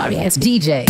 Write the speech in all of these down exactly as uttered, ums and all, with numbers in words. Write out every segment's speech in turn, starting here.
sorry ass D J.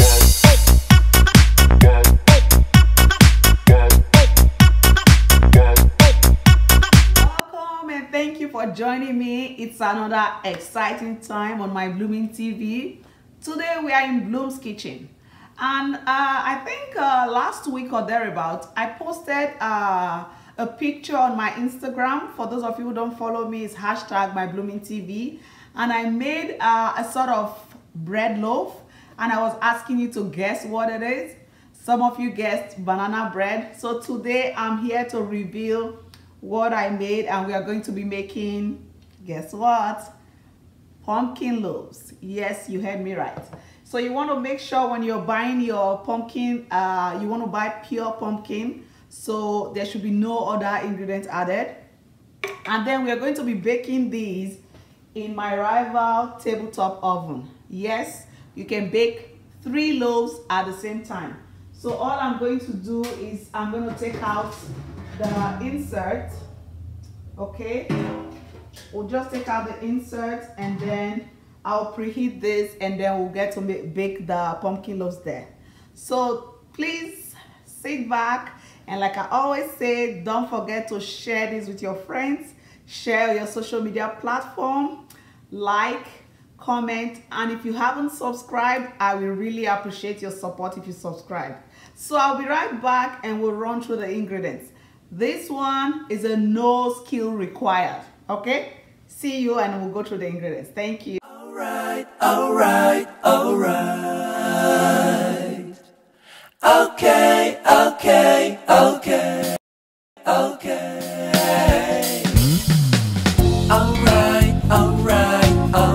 Welcome and thank you for joining me. It's another exciting time on my Blooming T V. Today we are in Bloom's kitchen, and uh, I think uh, last week or thereabout I posted uh, a picture on my Instagram. For those of you who don't follow me, it's hashtag my Blooming T V, and I made uh, a sort of bread loaf, and I was asking you to guess what it is. Some of you guessed banana bread. So today I'm here to reveal what I made, and we are going to be making, guess what? Pumpkin loaves. Yes, you heard me right. So you want to make sure when you're buying your pumpkin, uh, you want to buy pure pumpkin, so there should be no other ingredients added. And then we are going to be baking these in my Rival tabletop oven. Yes, you can bake three loaves at the same time. So all I'm going to do is I'm going to take out the insert. Okay, we'll just take out the insert, and then I'll preheat this, and then we'll get to make, bake the pumpkin loaves there. So please sit back, and like I always say, don't forget to share this with your friends, share your social media platform, like, comment, and if you haven't subscribed, I will really appreciate your support if you subscribe. So I'll be right back and we'll run through the ingredients. This one is a no skill required. Okay, see you and we'll go through the ingredients. Thank you. All right, all right, all right. Okay, okay, okay, okay. All right, all right, all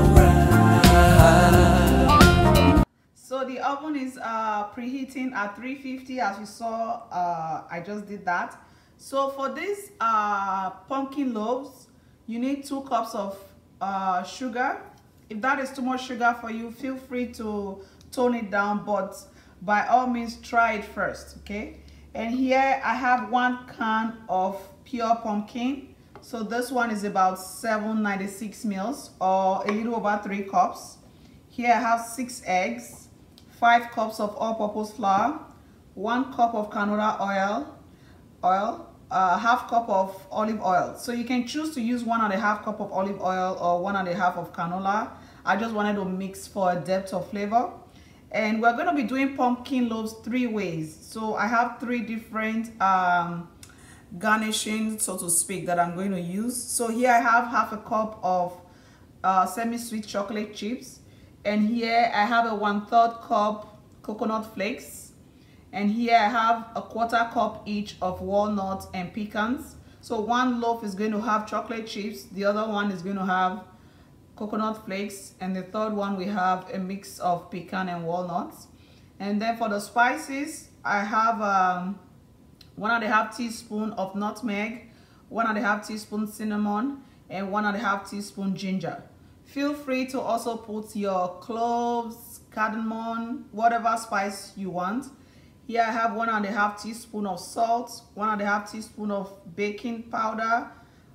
right. So the oven is uh, preheating at three fifty, as you saw. uh, I just did that. So for this uh, pumpkin loaves, you need two cups of uh, sugar. If that is too much sugar for you, feel free to tone it down, but by all means try it first, okay? And here I have one can of pure pumpkin. So this one is about seven ninety-six mils, or a little over three cups. Here I have six eggs, five cups of all-purpose flour, one cup of canola oil, oil, uh, half cup of olive oil. So you can choose to use one and a half cup of olive oil or one and a half of canola. I just wanted to mix for a depth of flavor. And we're going to be doing pumpkin loaves three ways. So I have three different um, garnishings, so to speak, that I'm going to use. So here I have half a cup of uh, semi-sweet chocolate chips. And here I have a one-third cup coconut flakes. And here I have a quarter cup each of walnuts and pecans. So one loaf is going to have chocolate chips, the other one is going to have coconut flakes, and the third one we have a mix of pecan and walnuts. And then for the spices, I have um, one and a half teaspoon of nutmeg, one and a half teaspoon cinnamon, and one and a half teaspoon ginger. Feel free to also put your cloves, cardamom, whatever spice you want. Here I have one and a half teaspoon of salt, one and a half teaspoon of baking powder,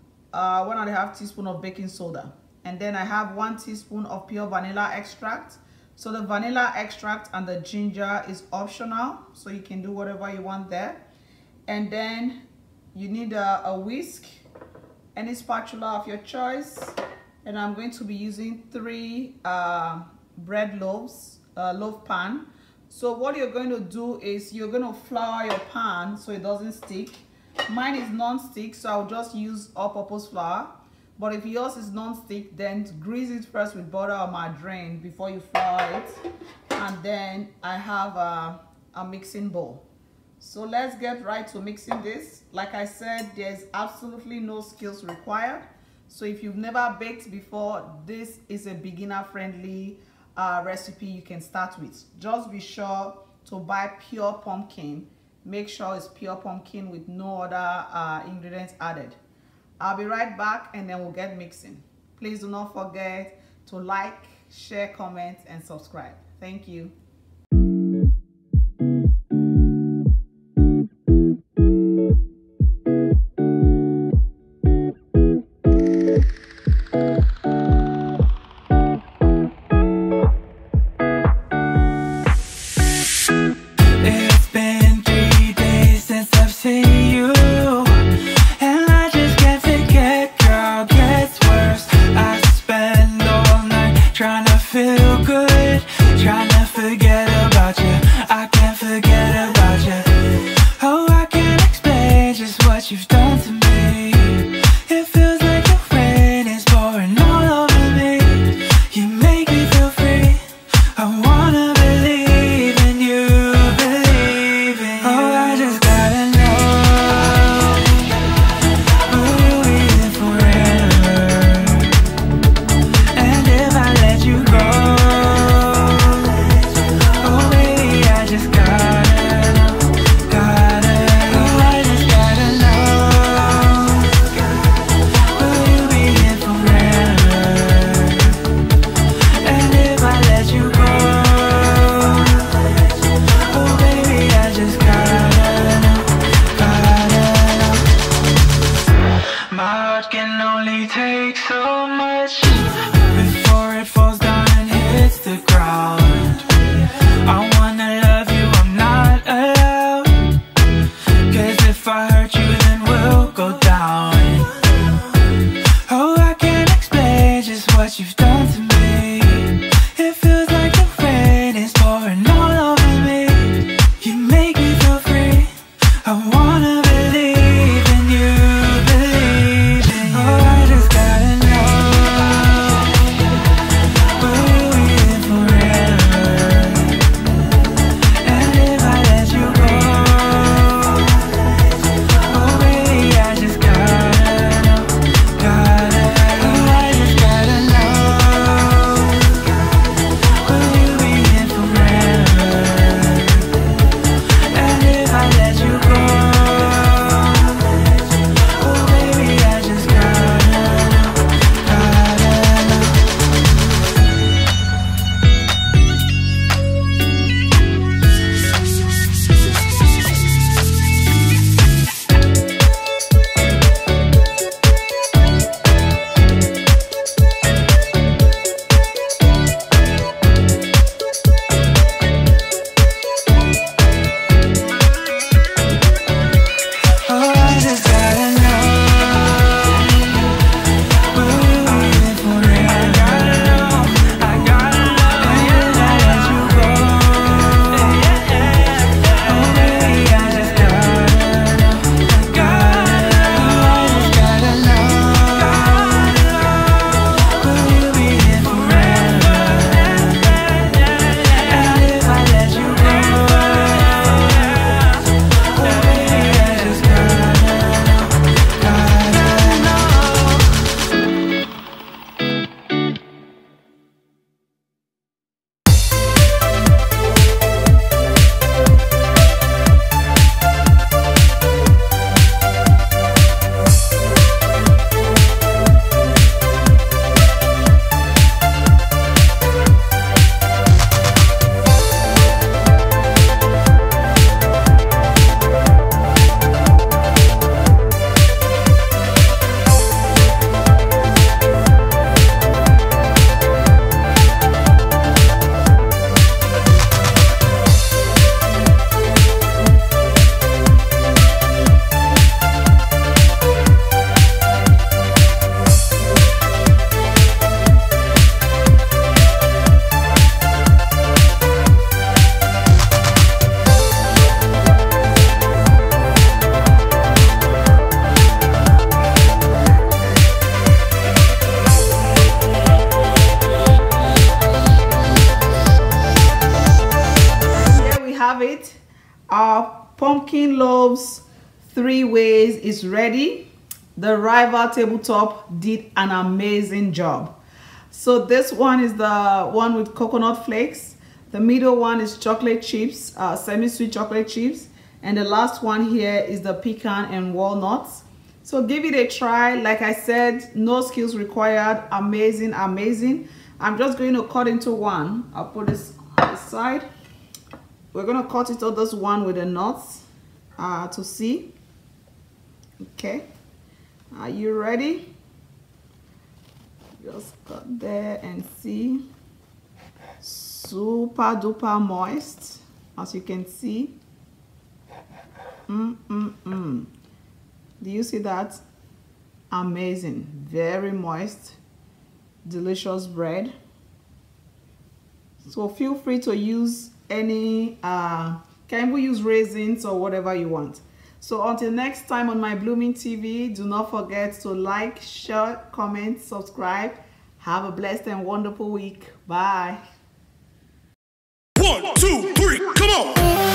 uh, one and a half teaspoon of baking soda. And then I have one teaspoon of pure vanilla extract. So the vanilla extract and the ginger is optional, so you can do whatever you want there. And then you need a, a whisk, any spatula of your choice. And I'm going to be using three uh, bread loaves, uh, loaf pan. So what you're going to do is you're going to flour your pan so it doesn't stick. Mine is non-stick, so I'll just use all-purpose flour. But if yours is non-stick, then grease it first with butter or margarine before you flour it. And then I have a, a mixing bowl. So let's get right to mixing this. Like I said, there's absolutely no skills required. So if you've never baked before, this is a beginner-friendly uh, recipe you can start with. Just be sure to buy pure pumpkin. Make sure it's pure pumpkin with no other uh, ingredients added. I'll be right back and then we'll get mixing. Please do not forget to like, share, comment, and subscribe. Thank you. Our pumpkin loaves three ways is ready. The Rival Tabletop did an amazing job. So this one is the one with coconut flakes. The middle one is chocolate chips, uh, semi-sweet chocolate chips. And the last one here is the pecan and walnuts. So give it a try. Like I said, no skills required. Amazing, amazing. I'm just going to cut into one. I'll put this aside. We're going to cut it on this one with the nuts uh, to see. Okay. Are you ready? Just cut there and see. Super duper moist, as you can see. Mm, mm, mm. Do you see that? Amazing. Very moist, delicious bread. So feel free to use any, uh, can we use raisins or whatever you want. So until next time on My Blooming T V, do not forget to like, share, comment, subscribe. Have a blessed and wonderful week. Bye. One, two, three, come on!